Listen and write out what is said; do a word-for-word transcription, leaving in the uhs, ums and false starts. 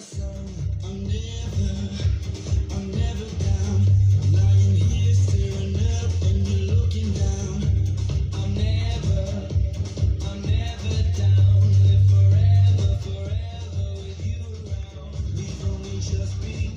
I'm never, I'm never down. I'm lying here staring up and you're looking down. I'm never, I'm never down. Live forever, forever with you around. We've only just begun.